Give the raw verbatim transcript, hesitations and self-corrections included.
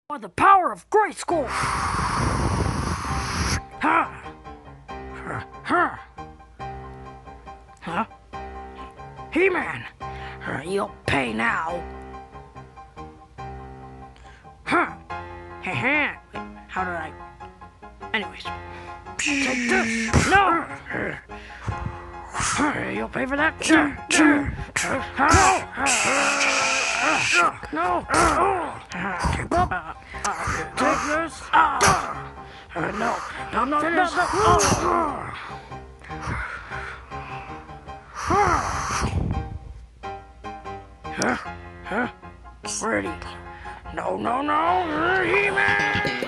By the power of Grayskull! Huh? Huh? Huh? He-Man! Uh, you'll pay now. Huh? Heh How did I... Anyways. Take this! No! You'll pay for that? No! Keep up! Take this! Uh, no! No, no, no, no! Huh? Huh? Ready? No, no, no! He-Man!